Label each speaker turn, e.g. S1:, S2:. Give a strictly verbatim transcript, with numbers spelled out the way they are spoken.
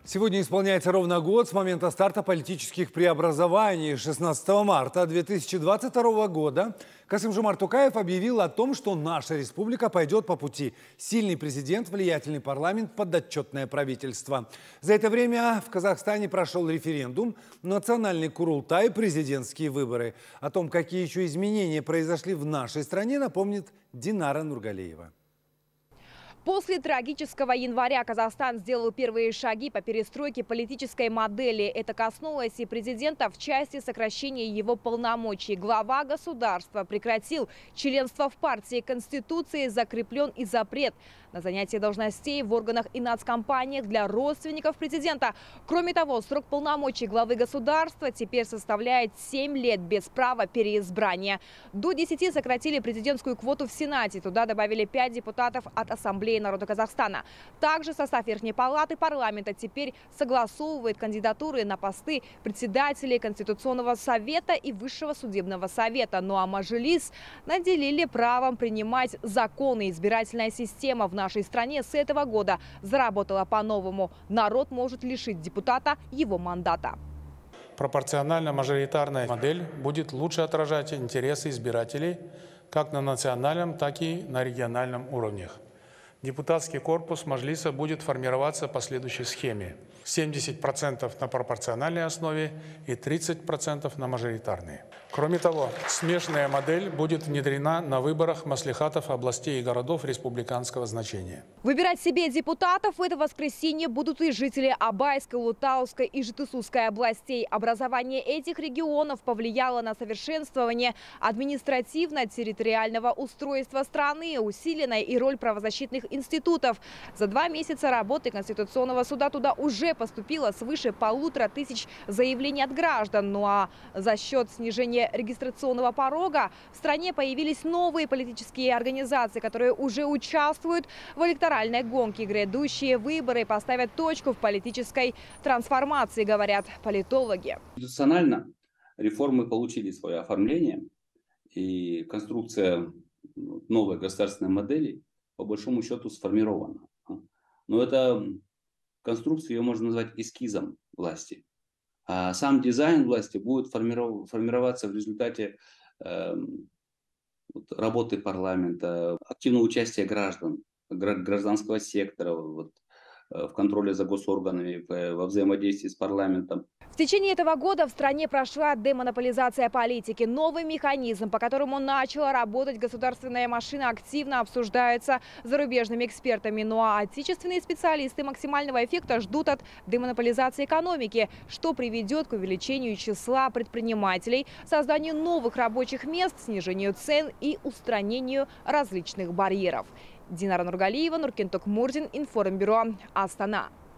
S1: Сегодня исполняется ровно год с момента старта политических преобразований. шестнадцатого марта две тысячи двадцать второго года Касым-Жомарт Токаев объявил о том, что наша республика пойдет по пути сильный президент, влиятельный парламент, подотчетное правительство. За это время в Казахстане прошел референдум, национальный курултай, президентские выборы. О том, какие еще изменения произошли в нашей стране, напомнит Динара Нургалиева.
S2: После трагического января Казахстан сделал первые шаги по перестройке политической модели. Это коснулось и президента в части сокращения его полномочий. Глава государства прекратил членство в партии. Конституции закреплен и запрет на занятие должностей в органах и нацкомпаниях для родственников президента. Кроме того, срок полномочий главы государства теперь составляет семь лет без права переизбрания. До десяти сократили президентскую квоту в Сенате. Туда добавили пять депутатов от Ассамблеи народа Казахстана. Также состав Верхней палаты парламента теперь согласовывает кандидатуры на посты председателей Конституционного совета и Высшего судебного совета. Ну а Мажилис наделили правом принимать законы. Избирательная система в нашей стране с этого года заработала по-новому. Народ может лишить депутата его мандата.
S3: Пропорционально-мажоритарная модель будет лучше отражать интересы избирателей как на национальном, так и на региональном уровнях. Депутатский корпус Мажилиса будет формироваться по следующей схеме. семьдесят процентов на пропорциональной основе и тридцать процентов на мажоритарной. Кроме того, смешанная модель будет внедрена на выборах маслихатов областей и городов республиканского значения.
S2: Выбирать себе депутатов в это воскресенье будут и жители Абайской, Лутауской и Жетысусской областей. Образование этих регионов повлияло на совершенствование административно-территориального устройства страны, усиленная и роль правозащитных институтов. За два месяца работы Конституционного суда туда уже поступило свыше полутора тысяч заявлений от граждан. Ну а за счет снижения регистрационного порога в стране появились новые политические организации, которые уже участвуют в электоральной гонке. Грядущие выборы поставят точку в политической трансформации, говорят политологи.
S4: Институционально реформы получили свое оформление, и конструкция новой государственной модели по большому счету сформирована. Но эта конструкция, ее можно назвать эскизом власти. А сам дизайн власти будет формироваться в результате э, работы парламента, активного участия граждан, гражданского сектора вот, в контроле за госорганами, во взаимодействии с парламентом.
S2: В течение этого года в стране прошла демонополизация политики. Новый механизм, по которому начала работать государственная машина, активно обсуждается зарубежными экспертами. Ну а отечественные специалисты максимального эффекта ждут от демонополизации экономики, что приведет к увеличению числа предпринимателей, созданию новых рабочих мест, снижению цен и устранению различных барьеров. Динара Нургалиева, Нуркен Токмурдин, Информбюро, Астана.